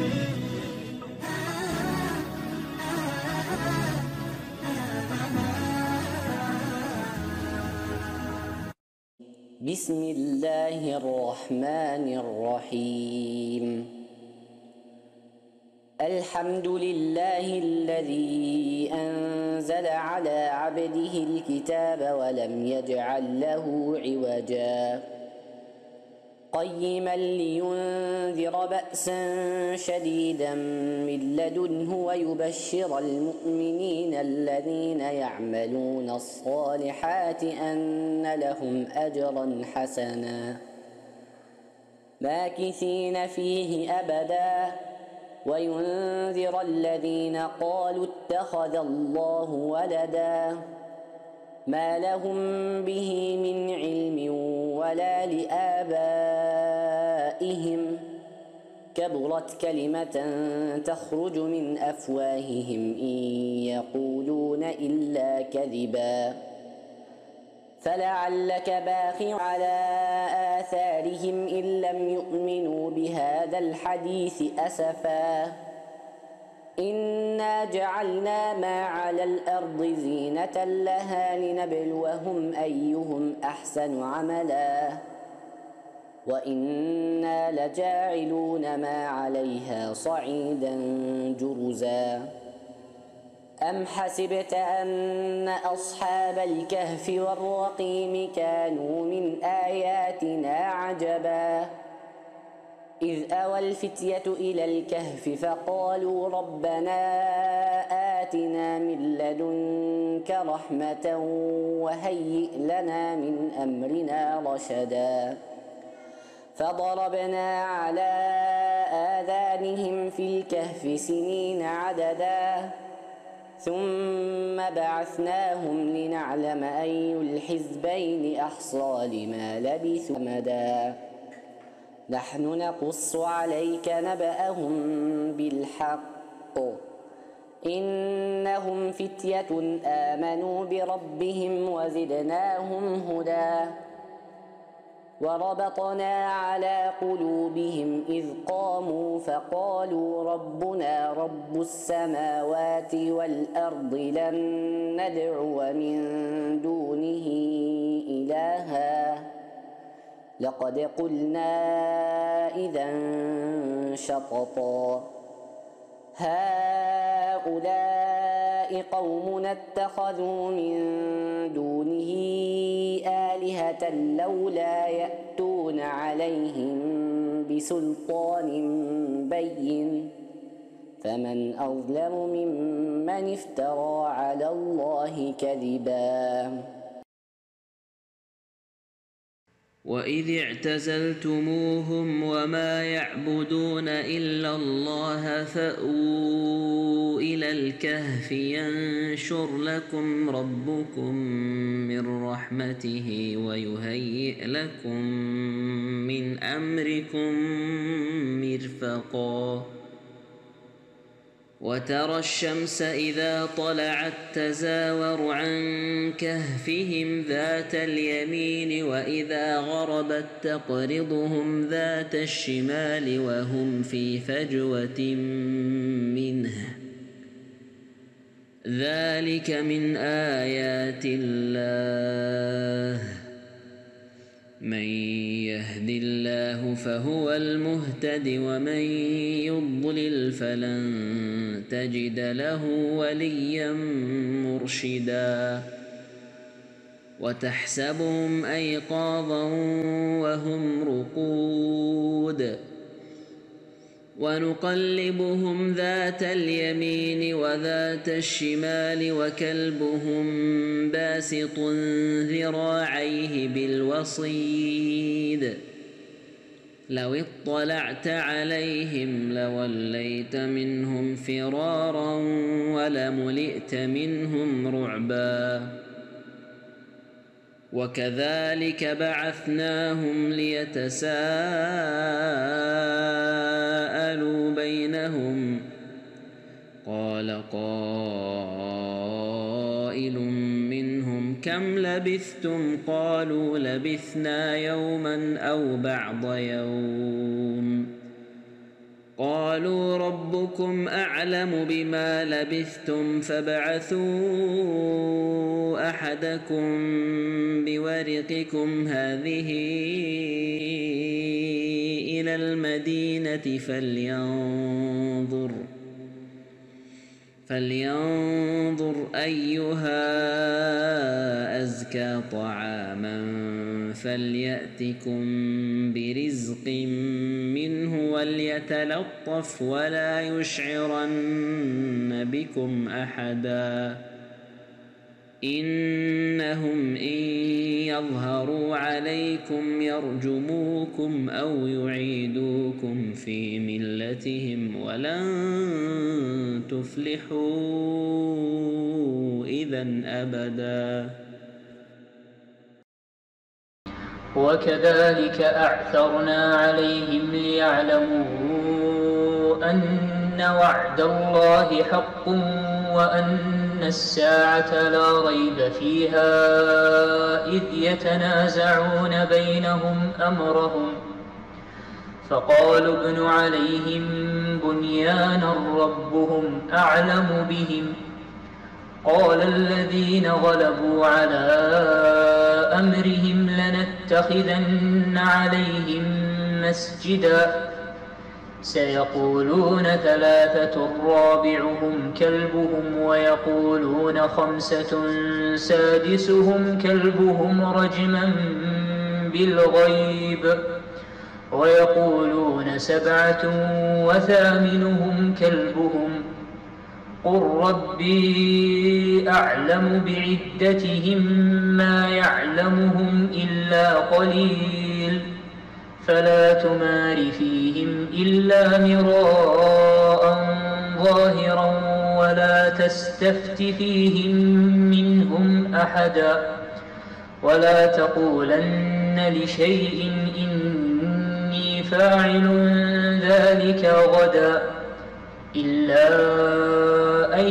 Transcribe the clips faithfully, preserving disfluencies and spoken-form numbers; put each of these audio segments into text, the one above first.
بسم الله الرحمن الرحيم الحمد لله الذي أنزل على عبده الكتاب ولم يجعل له عوجا قيما لينذر بأسا شديدا من لدنه ويبشر المؤمنين الذين يعملون الصالحات أن لهم أجرا حسنا ماكثين فيه أبدا وينذر الذين قالوا اتخذ الله ولدا ما لهم به من علم ولا لآبائهم كبرت كلمة تخرج من أفواههم إن يقولون إلا كذبا فلعلك باخع على آثارهم إن لم يؤمنوا بهذا الحديث أسفا إنا جعلنا ما على الأرض زينة لها لنبلوهم أيهم أحسن عملا وإنا لجاعلون ما عليها صعيدا جرزا أم حسبت أن أصحاب الكهف والرقيم كانوا من آياتنا عجبا إذ أوى الفتية إلى الكهف فقالوا ربنا آتنا من لدنك رحمة وهيئ لنا من أمرنا رشدا فضربنا على آذانهم في الكهف سنين عددا ثم بعثناهم لنعلم أي الحزبين أحصى لما لبثوا أمدا نحن نقص عليك نبأهم بالحق إنهم فتية آمنوا بربهم وزدناهم هدى وربطنا على قلوبهم إذ قاموا فقالوا ربنا رب السماوات والأرض لن ندعو من دونه إلها لقد قلنا إذا شططا هؤلاء قومنا اتخذوا من دونه آلهة لولا يأتون عليهم بسلطان بين فمن أظلم ممن افترى على الله كذبا وإذ اعتزلتموهم وما يعبدون إلا الله فأووا إلى الكهف ينشر لكم ربكم من رحمته ويهيئ لكم من أمركم مرفقا وترى الشمس إذا طلعت تزاور عن كهفهم ذات اليمين وإذا غربت تقرضهم ذات الشمال وهم في فجوة منه ذلك من آيات الله من يهد الله فهو المهتد ومن يضلل فلن تجد له وليا مرشدا وتحسبهم أيقاظا وهم رقود ونقلبهم ذات اليمين وذات الشمال وكلبهم باسط ذراعيه بالوصيد لو اطلعت عليهم لوليت منهم فرارا ولملئت منهم رعبا وكذلك بعثناهم ليتساءلوا بينهم قال قائل منهم كم لبثتم قالوا لبثنا يوما أو بعض يوم قالوا ربكم أعلم بما لبثتم فابعثوا أحدكم بورقكم هذه إلى المدينة فلينظر فلينظر أيها أزكى طعاما فليأتكم برزق منه وليتلطف ولا يشعرن بكم أحدا إنهم إن يظهروا عليكم يرجموكم أو يعيدوكم في ملتهم ولن تفلحوا إذا أبدا وكذلك أعثرنا عليهم ليعلموا أن وعد الله حق وأن الساعة لا ريب فيها إذ يتنازعون بينهم أمرهم فقالوا ابنوا عليهم بنيانا ربهم أعلم بهم قال الذين غلبوا على أمرهم لنتخذن عليهم مسجدا سيقولون ثلاثة رابعهم كلبهم ويقولون خمسة سادسهم كلبهم رجما بالغيب ويقولون سبعة وثامنهم كلبهم قل ربي أعلم بعدتهم ما يعلمهم إلا قليل فلا تمار فيهم إلا مراء ظاهرا ولا تستفت فيهم منهم أحدا ولا تقولن لشيء إني فاعل ذلك غدا إلا أن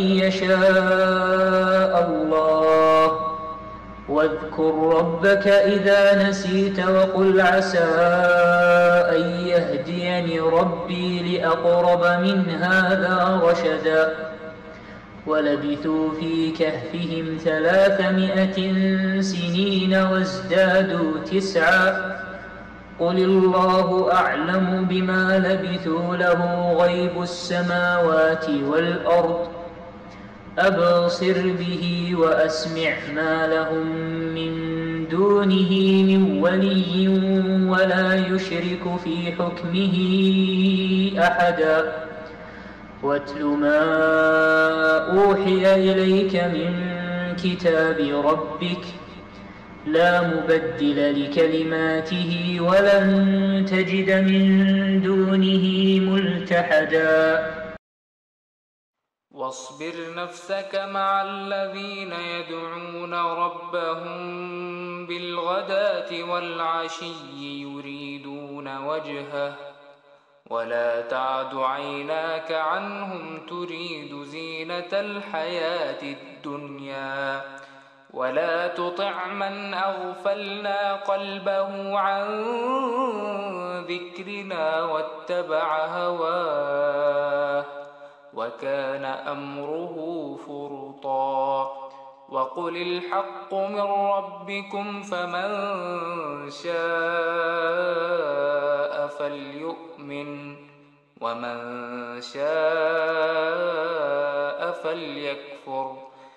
يشاء الله واذكر ربك إذا نسيت وقل عسى أن يهديني ربي لأقرب من هذا رشدا ولبثوا في كهفهم ثلاثمائة سنين وازدادوا تسعا قل الله أعلم بما لبثوا له غيب السماوات والأرض أبصر به وأسمع ما لهم من دونه من ولي ولا يشرك في حكمه أحدا واتل ما أوحي إليك من كتاب ربك لا مبدل لكلماته ولن تجد من دونه ملتحدا واصبر نفسك مع الذين يدعون ربهم بالغداة والعشي يريدون وجهه ولا تعد عيناك عنهم تريد زينة الحياة الدنيا ولا تطع من أغفلنا قلبه عن ذكرنا واتبع هواه وكان أمره فرطا وقل الحق من ربكم فمن شاء فليؤمن ومن شاء فليكفر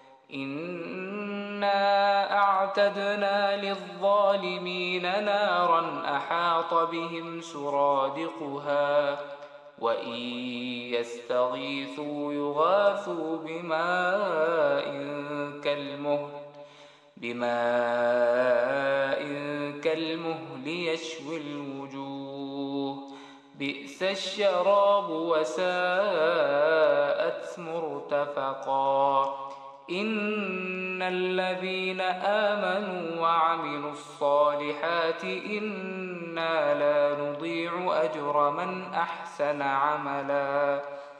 إنا أعتدنا للظالمين نارا أحاط بهم سرادقها وإن يستغيثوا يغاثوا بماء كالمهل بماء كالمهل يشوي الوجوه بئس الشراب وساءت مرتفقا إن الذين آمنوا وعملوا الصالحات إنا لا نضيع أجر من أحسن عملا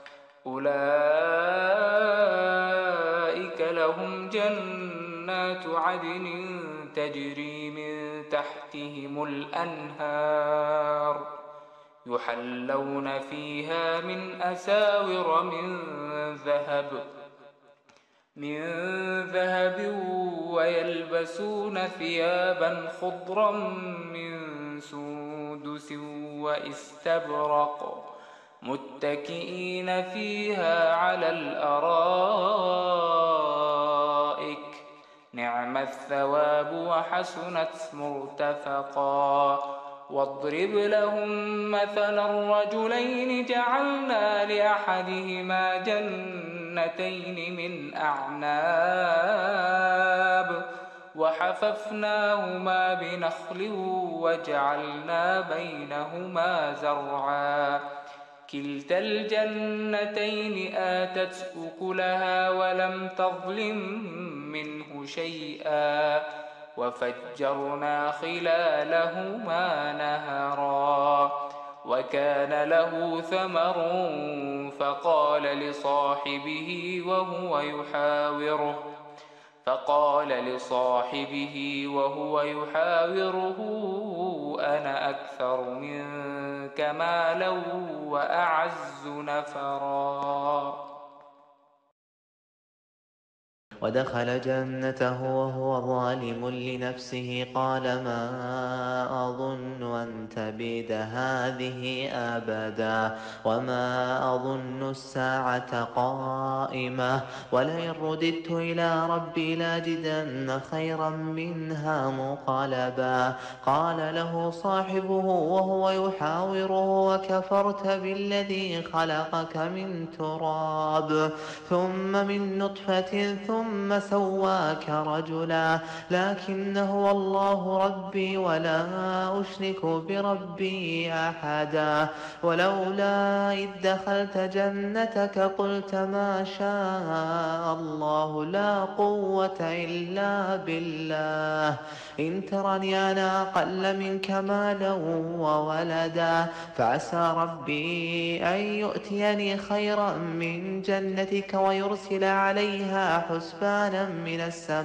أولئك لهم جنات عدن تجري من تحتهم الأنهار يحلون فيها من أساور من ذهب من ذهب ويلبسون ثيابا خضرا من سندس واستبرق متكئين فيها على الأرائك نعم الثواب وحسنت مرتفقا. واضرب لهم مثلا الرجلين جعلنا لأحدهما جنتين من أعناب وحففناهما بنخل وجعلنا بينهما زرعا كلتا الجنتين آتت أكلها ولم تظلم منه شيئا وفجرنا خلالهما نهرا وكان له ثمر فقال لصاحبه وهو يحاوره فقال لصاحبه وهو يحاوره أنا أكثر منك مالا وأعز نفرا. ودخل جنته وهو ظالم لنفسه قال ما أظن أن تبيد هذه أبدا وما أظن الساعة قائمة ولئن رددت إلى ربي لاجدن خيرا منها منقلبا. قال له صاحبه وهو يحاوره وكفرت بالذي خلقك من تراب ثم من نطفة ثم ثم سواك رجلا لكن هو الله ربي ولا أشرك بربي أحدا. ولولا إذ دخلت جنتك قلت ما شاء الله لا قوة إلا بالله إن ترني أنا أقل منك مالا وولدا فعسى ربي أن يؤتيني خيرا من جنتك ويرسل عليها حسبانا من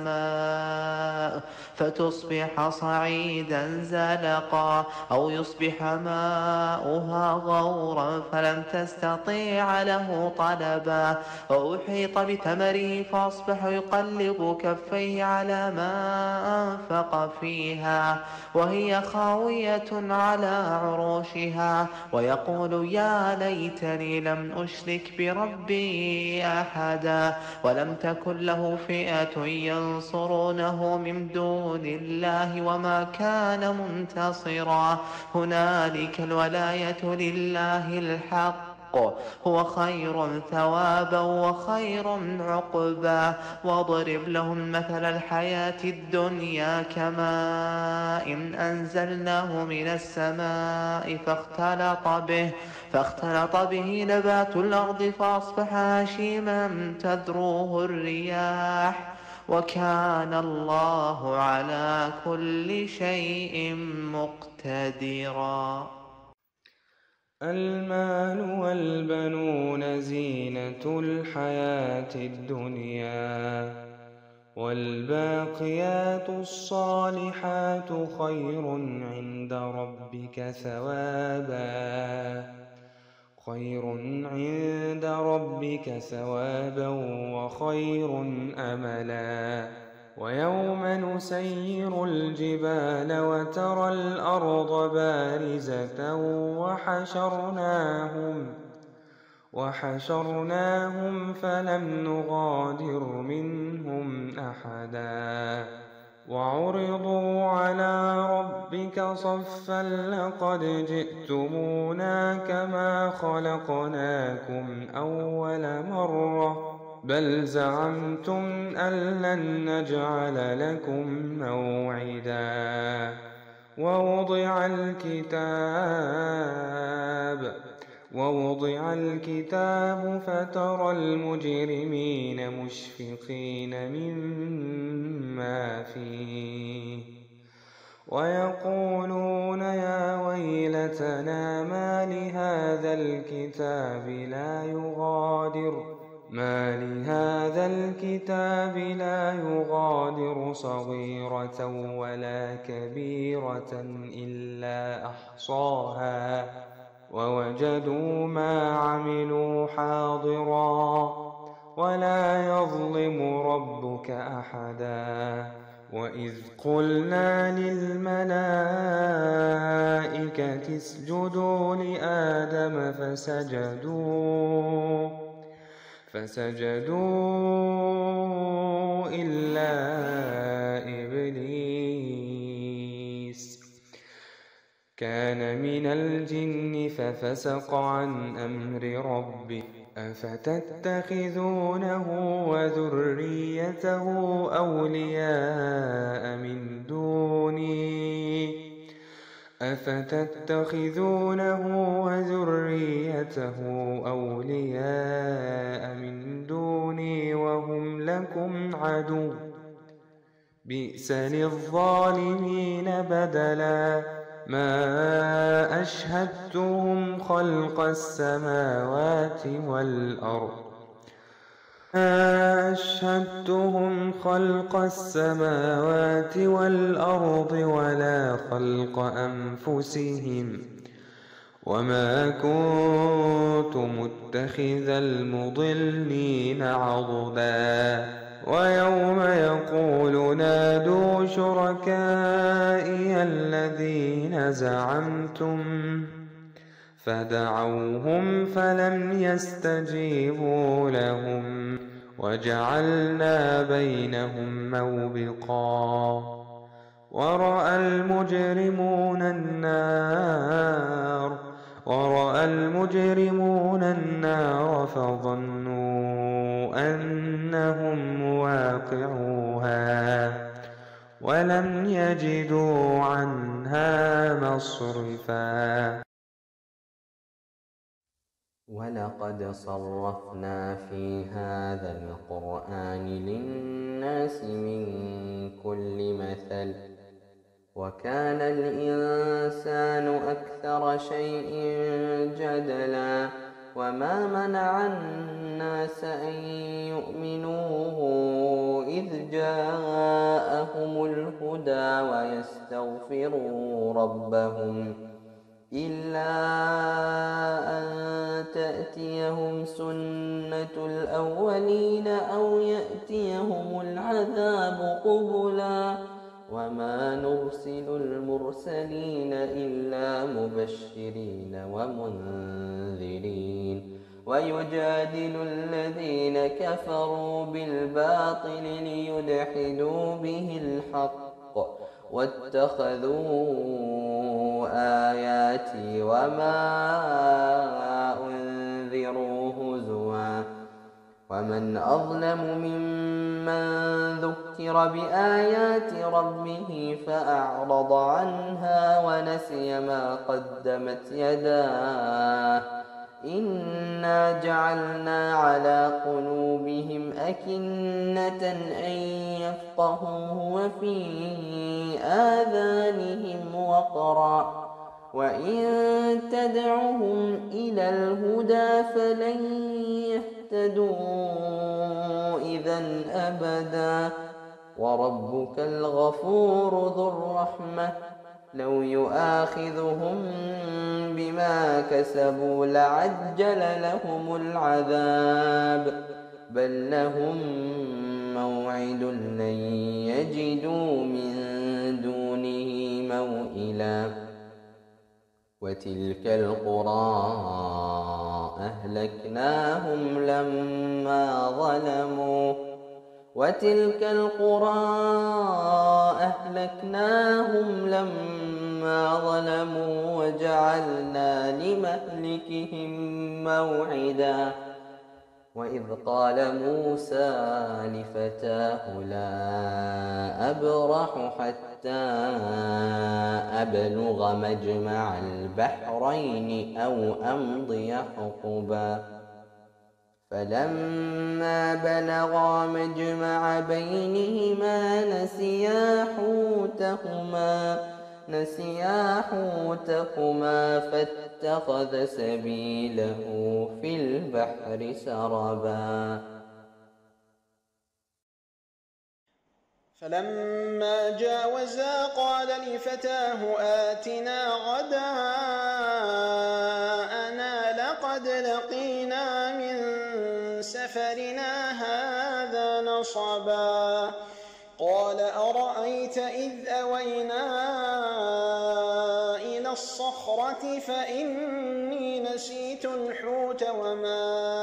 السماء فتصبح صعيدا زلقا أو يصبح ماؤها غورا فلن تستطيع له طلبا. وأحيط بثمره فأصبح يقلب كفيه على ما أنفق فيها وهي خاوية على عروشها ويقول يا ليتني لم أشرك بربي أحدا ولم تكن له فئة ينصرونه من دون الله وما كان منتصرا. هنالك الولاية لله الحق هو خير ثوابا وخير عقبا. واضرب لهم مثل الحياة الدنيا كماء إن أنزلناه من السماء فاختلط به فاختلط به نبات الأرض فأصبح هشيما تذروه الرياح وكان الله على كل شيء مقتدرا. المال والبنون زينة الحياة الدنيا والباقيات الصالحات خير عند ربك ثوابا خير عند ربك ثوابا وخير أملا. ويوم نسير الجبال وترى الأرض بارزة وحشرناهم وحشرناهم فلم نغادر منهم أحدا. وعرضوا على ربك صفا لقد جئتمونا كما خلقناكم أول مرة بل زعمتم أن لن نجعل لكم موعدا. ووضع الكتاب ووضع الكتاب فترى المجرمين مشفقين مما فيه ويقولون يا ويلتنا ما لهذا الكتاب لا يغادر ما لهذا الكتاب لا يغادر صغيرة ولا كبيرة إلا أحصاها ووجدوا ما عملوا حاضرا ولا يظلم ربك أحدا. وإذ قلنا للملائكة اسجدوا لآدم فسجدوا فسجدوا إلا إبليس كان من الجن ففسق عن أمر ربه. أفتتخذونه وذريته أولياء من دوني أفتتخذونه وذريته أولياء من دوني وهم لكم عدو بئس للظالمين بدلا. ما أشهدتهم خلق السماوات والأرض ما أشهدتهم خلق السماوات والأرض ولا خلق أنفسهم وما كنت متخذ المضلين عضدا. ويوم يقول نادوا شركائي الذين زعمتم فدعوهم فلم يستجيبوا لهم وجعلنا بينهم موبقا. ورأى المجرمون النار ورأى المجرمون النار فظنوا أنهم مواقعوها ولم يجدوا عنها مصرفا. ولقد صرفنا في هذا القرآن للناس من كل مثل وكان الإنسان أكثر شيء جدلا. وما منع الناس أن يؤمنوا إذ جاءهم الهدى ويستغفروا ربهم إلا أن تأتيهم سنة الأولين أو يأتيهم العذاب قبلا. وما نرسل المرسلين إلا مبشرين ومنذرين ويجادل الذين كفروا بالباطل ليدحدوا به الحق واتخذوا آياتي وما أنذروا هزوا. ومن أظلم ممن ذكر بآيات ربه فأعرض عنها ونسي ما قدمت يداه إنا جعلنا على قلوبهم أكنة أن يفقهوه وفي آذانهم وقرا وإن تدعهم إلى الهدى فلن يهتدوا إذا أبدا. وربك الغفور ذو الرحمة لو يؤاخذهم بما كسبوا لعجل لهم العذاب بل لهم موعد لن يجدوا من دونه موئلا. وتلك القرى أهلكناهم لما ظلموا وتلك القرى أهلكناهم لما ظلموا وجعلنا لمهلكهم موعدا. وإذ قال موسى لفتاه لا أبرح حتى أبلغ مجمع البحرين أو أمضي حقبا فلما بلغا مجمع بينهما نسيا حوتهما نسيا حوتهما فاتخذ سبيله في البحر سربا. فلما جاوزا قال لفتاه آتنا غداءنا سفرنا هذا نصبا قال أرأيت إذ أوينا إلى الصخرة فإني نسيت الحوت وما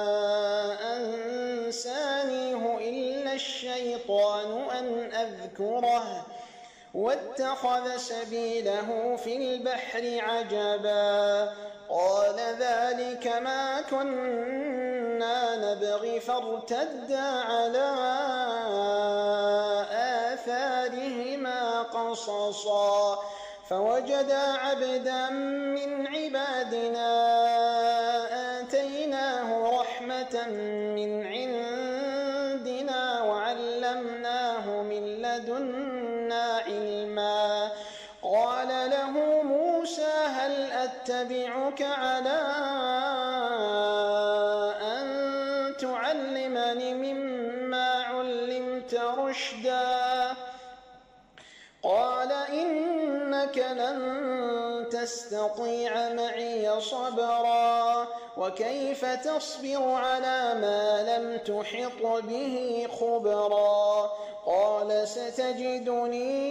أنسانيه إلا الشيطان أن أذكره واتخذ سبيله في البحر عجبا قال ذلك ما كنا نبغي فارتدا على آثارهما قصصا فوجدا عبدا من عبادنا آتيناه رحمة من عندنا وعلمناه من لدنا علما قال له موسى هل أتبعك على أن تعلمني مما علمت رشدا قال إنك لن تستطيع معي صبرا وكيف تصبر على ما لم تحط به خبرا قال ستجدني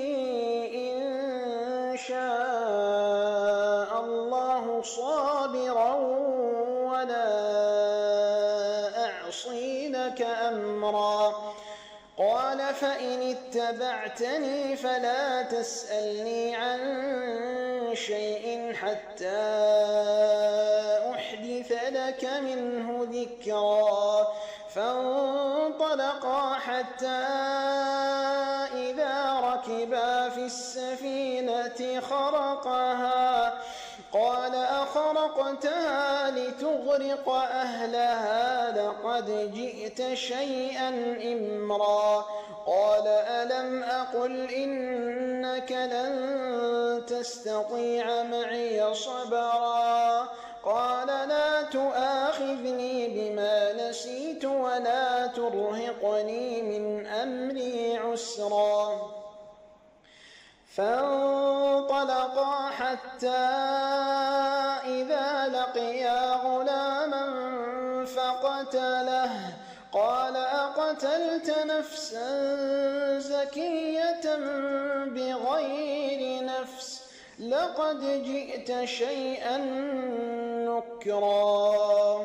إن شاء الله صابرا ولا أعصي لك أمرا قال فإن اتبعتني فلا تسألني عن شيء حتى أحدث لك منه ذكرا فانطلقا حتى إذا ركبا في السفينة خرقها قال أخرقتها لتغرق أهلها لقد جئت شيئا إمرا قال ألم أقل إنك لن تستطيع معي صبرا قال لا تؤاخذني بما نسيت ولا ترهقني من أمري عسرا فانطلقا حتى إذا لقيا غلاما فقتله قال أقتلت نفسا زكية بغير نفس لقد جئت شيئا نكرا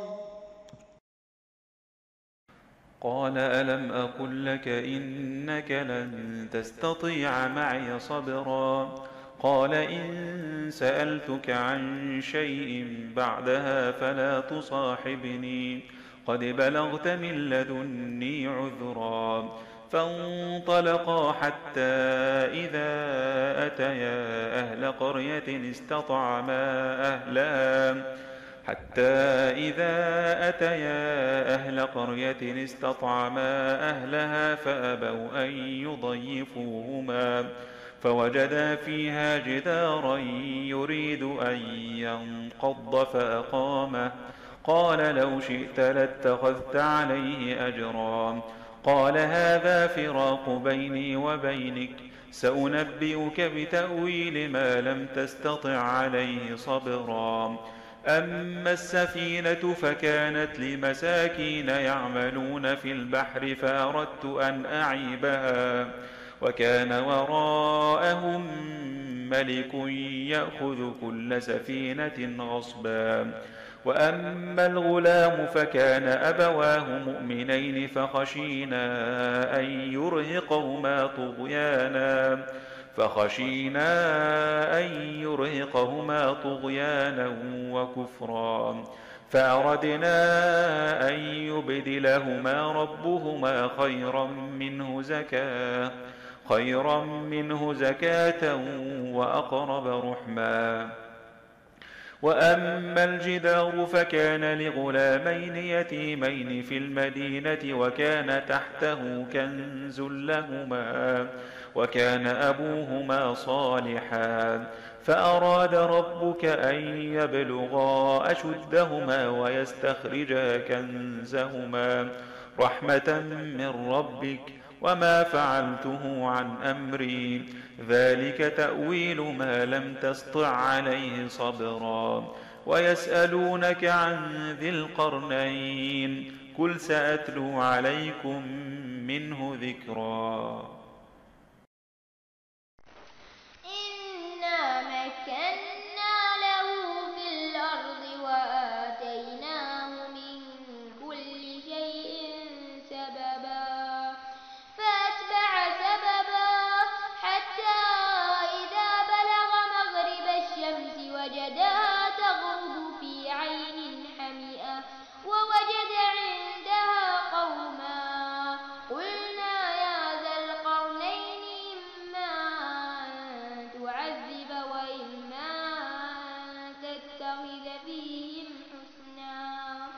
قال ألم أقل لك إنك لن تستطيع معي صبرا قال إن سألتك عن شيء بعدها فلا تصاحبني قد بلغت من لدني عذرا فانطلقا حتى إذا أتيا أهل قرية استطعما أهلها حتى إذا أتيا أهل قرية استطعما أهلها فأبوا أن يضيفوهما فوجدا فيها جدارا يريد أن ينقض فأقامه قال لو شئت لاتخذت عليه أجرا قال هذا فراق بيني وبينك سأنبئك بتأويل ما لم تستطع عليه صبرا أما السفينة فكانت لمساكين يعملون في البحر فأردت أن أعيبها وكان وراءهم ملك يأخذ كل سفينة غصبا وأما الغلام فكان أبواه مؤمنين فخشينا أن يرهقهما طغيانا فخشينا أن يرهقهما طغيانا وكفرا فأردنا أن يبدلهما ربهما خيرا منه زكاة خيرا منه زكاة وأقرب رحما وأما الجدار فكان لغلامين يتيمين في المدينة وكان تحته كنز لهما وكان أبوهما صالحا فأراد ربك أن يبلغا أشدهما ويستخرجا كنزهما رحمة من ربك وما فعلته عن أمري ذلك تأويل ما لم تسطع عليه صبرا ويسألونك عن ذي القرنين قل سأتلو عليكم منه ذكرا. إنا مكنا له في الأرض وآتيناه من كل شيء سببا فأتبع سببا حتى إذا بلغ مغرب الشمس وجدها تغرب في عين حمئة ووجد عندها قوما قلنا يا ذا القرنين إما أن تعذب وإما أن تتخذ فيهم حسنا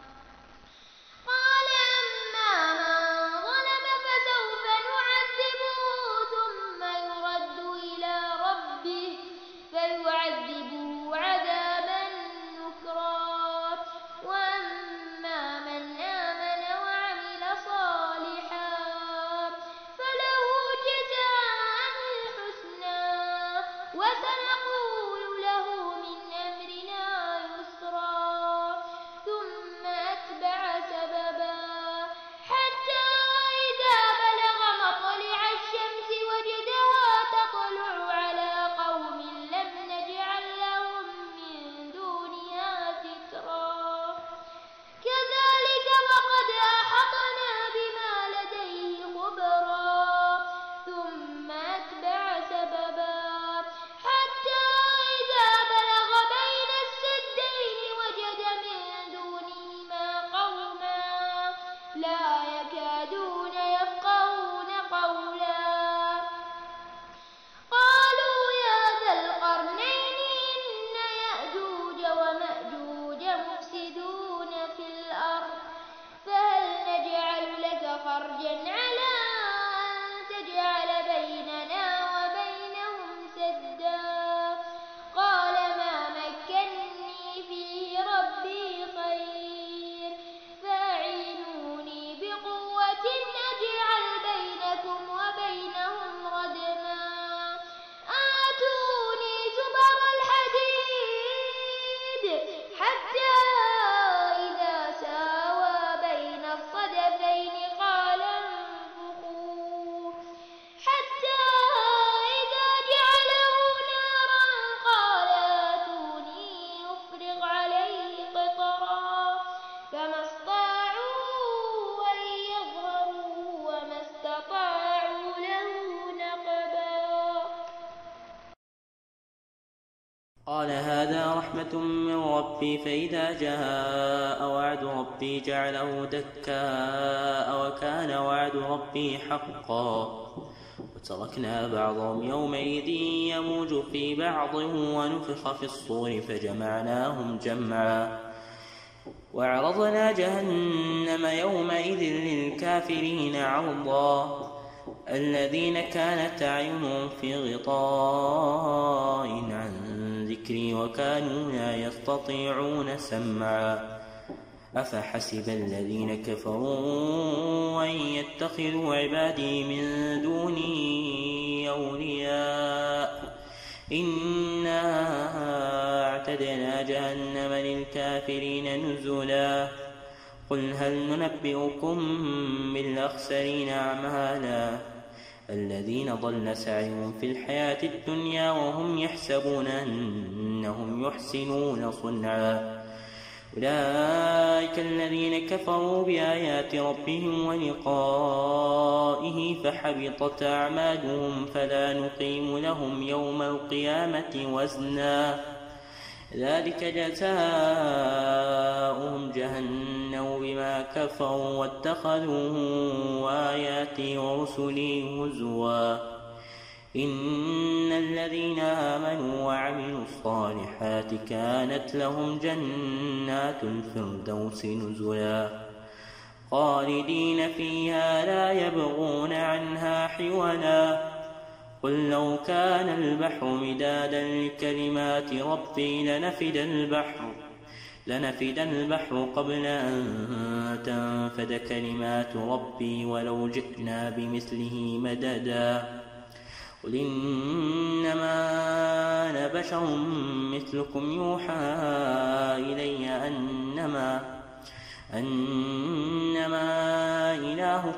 قال أما من ظلم فسوف نعذبه ثم يرد إلى ربه فيعذبه عذابا نكرا وأما من آمن وعمل صالحا فله جزاء الحسنى وسنقول له من أمرنا يسرا ثم أتبع سببا حتى إذا بلغ مطلع الشمس وجدها تطلع على قوم لم نجعل لهم من دونها سترا كذلك وقد أحطنا بما لديه خبرا ثم أتبع سببا حتى إذا بلغ بين السدين وجد من دونهما قوما لا يكادون يفقهون قولا قالوا يا ذا القرنين إن يأجوج ومأجوج مفسدون في الأرض فهل نجعل لك خرجا على أن تجعل بيننا وبينهم سدا قال ما مكني فيه ربي خير فأعينوني بقوة أجعل بينكم وبينهم ردما آتوني زبر الحديد حتى إذا ساوى بين الصدفين قال انفخوا حتى إذا جعله نارا قال آتوني أفرغ عليه قطرا فما استطاعوا أن يظهروا وما استطاعوا له نقبا قال هذا رحمة من ربي فإذا جاء وعد ربي جعله دكاء وكان وعد ربي حقا وتركنا بعضهم يومئذ يموج في بعض ونفخ في الصور فجمعناهم جمعا وعرضنا جهنم يومئذ للكافرين عرضا الذين كانت أعينهم في غطاء عن ذكري وكانوا لا يستطيعون سمعا أفحسب الذين كفروا أن يتخذوا عبادي من دوني أولياء إنا أعتدنا جهنم للكافرين نزلا قل هل ننبئكم بالأخسرين أعمالا الذين ضل سعيهم في الحياة الدنيا وهم يحسبون أنهم يحسنون صنعا أولئك الذين كفروا بآيات ربهم ولقائه فحبطت أعمالهم فلا نقيم لهم يوم القيامة وزنا ذلك جزاؤهم جهنم بما كفروا واتخذوا آياتي ورسلي هزوا إن الذين آمنوا وعملوا الصالحات كانت لهم جنات الفردوس نزلا خالدين فيها لا يبغون عنها حولا قل لو كان البحر مدادا لكلمات ربي لنفد البحر لنفد البحر قبل أن تنفد كلمات ربي ولو جئنا بمثله مددا قل إنما أنا بشر مثلكم يوحى إلي أنما أن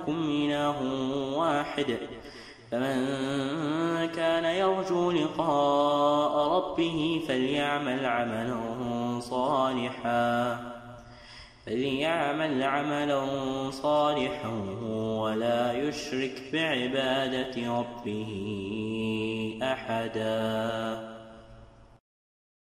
إلهكم إله واحد فمن كان يرجو لقاء ربه فليعمل عملا صالحا فليعمل عملا صالحا ولا يشرك بعبادة ربه أحدا.